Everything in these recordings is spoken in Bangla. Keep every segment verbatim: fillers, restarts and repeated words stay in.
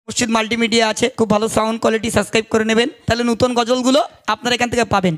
মুর্শিদ মাল্টিমিডিয়া আছে, খুব ভালো সাউন্ড কোয়ালিটি, সাবস্ক্রাইব করে নেবেন, তাহলে নতুন গজলগুলো আপনারা এখান থেকে পাবেন।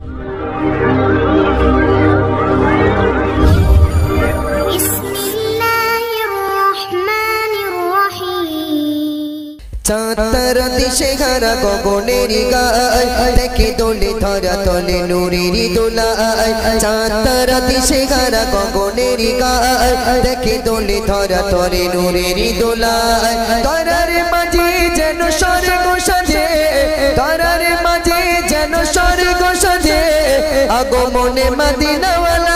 চাঁদের দিশে ঘরা গগনের গায় দেখে দোলে ধরা তলে নূরের দোলায়। চাঁদের দিশে ঘরা গগনের গায় দেখে দোলে ধরা তলে নূরের দোলায়। তারার মাঝে যেন স্বর্গ সাজে, তারার মাঝে যেন স্বর্গ সাজে, আগমনে মদিনাওয়ালা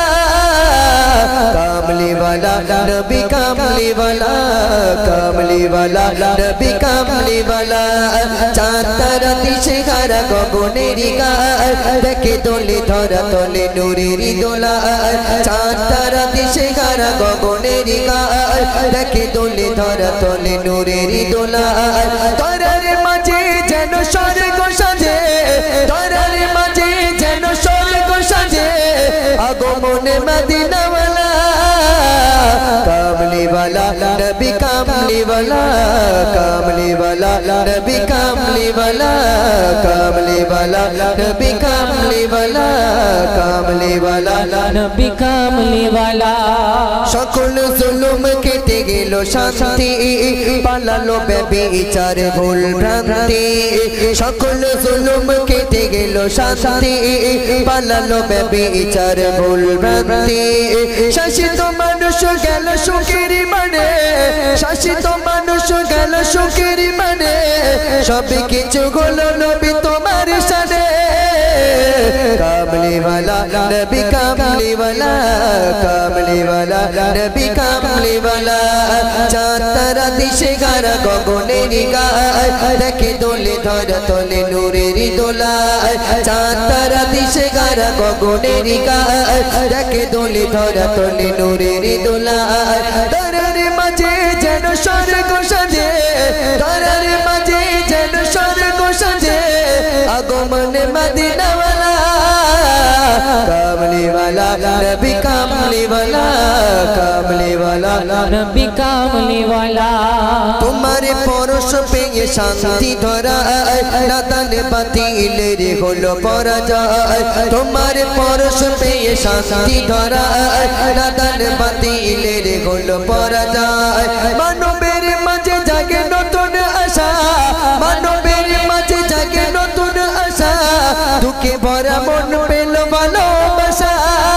কামলি वाला नबी कामली वाला, कामली वाला नबी कामली वाला। चाँदर दिशे घरा गगनेर गाय देखे दोले धरा तले नूरेर दोलाय। चाँदर दिशे घरा गगनेर गाय देखे दोले धरा तले नूरेर दोलाय। तारार माझे जेन स्वर्ग साजे, तारार माझे जेन स्वर्ग साजे, আগমনে মদিনাওয়ালা कामली वाला नबी कामली वाला, कामली वाला नबी कामली वाला, कामली वाला नबी कामली वाला, कामली वाला नबी कामली वाला। সকল জুলুম কেটে গেল শান্তি, পালালো বেবিচার ভুল ভ্রান্তি। সকল জুলুম কেটে গেল শান্তি, পালালো বেবিচার ভুল ভ্রান্তি। শাসিত মানুষ গেল সুখের মানে, শাসিত মানুষ গেল সুখের মানে, সব কিছু হলো নবী তোমার সাথে। কামলি वाला नबी कामली वाला, कामली वाला नबी कामली वाला। चाँदर दिशे घरा गगनेर गाय देखे दोले धरा तले नूरेर दोलाय। चाँदर दिशे घरा गगनेर गाय देखे दोले धरा तले नूरेर दोलाय। तारार माझे जेन स्वर्ग साजे, तारार माझे जेन स्वर्ग साजे, আগমনে মদিনাওয়ালা कामली वाला नबी कामली वाला, कामली वाला नबी कामली वाला। तुम्हारे পরশ পেয়ে শান্তি ধরা, নাদান বাতিলের হলো পরাজয়। তোমার পরশ পেয়ে শান্তি ধরা, নাদান বাতিলের হলো পরাজয়। মানবের মাঝে জাগে নতুন আশা, মানবের মাঝে জাগে নতুন আশা, দুঃখে ভরা মন পেল ভালোবাসা।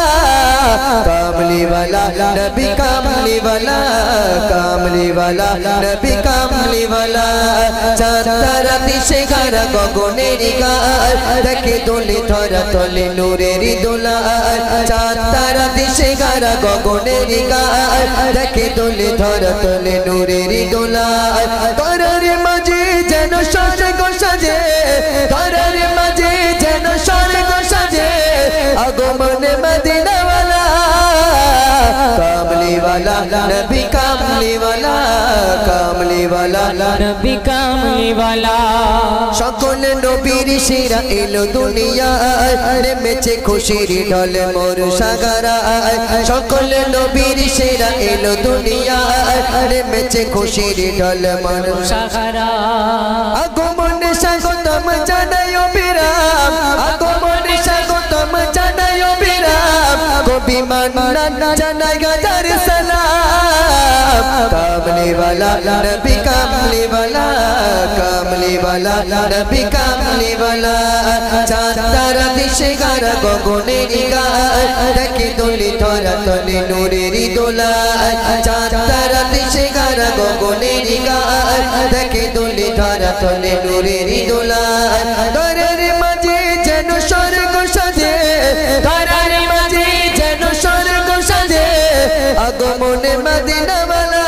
कामली वाला नबी कामली वाला, कामली वाला नबी कामली वाला। चाँदर दिशे घरा गगनेर गाय देखे दोले धरा तले नूरेर दोलाय। चाँदर दिशे घरा गगनेर गाय देखे दोले धरा तले नूरेर दोलाय। तारार माझे जेन स्वर्ग साजे, तारार माझे जेन स्वर्ग साजे, আগমনে মদিনাওয়ালা कामली वाला नबी कामली वाला, कामली वाला नबी कामली वाला। সকল নবীর সেরা এলো দুনিয়ায়, নেমেছে খুশির ঢল মোর সাগরায়। সকল নবীর সেরা এলো দুনিয়ায়, নেমেছে খুশির ঢল মোর সাগরায়। আগমনে স্বাগতম জানাই অবিরাম, আগমনে স্বাগতম জানাই অবিরাম, কবি মান্নান জানাই গাজার সালাম। কামলি वाला नबी कामली वाला, कामली वाला नबी कामली वाला। चाँदर दिशे घरा गगनेर गाय देखे दोले धरा तले नूरेर दोलाय। चाँदर दिशे घरा गगनेर गाय देखे दोले धरा तले नूरेर दोलाय। तारार माझे जेन स्वर्ग साजे, तारार माझे जेन स्वर्ग साजे, আগমনে মদিনাওয়ালা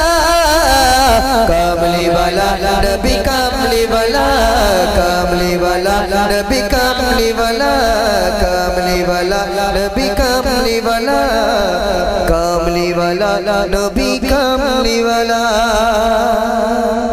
कामली वाला नबी कामली वाला, कामली वाला नबी कामली वाला, कामली वाला नबी कामली वाला, कामली वाला नबी कामली वाला।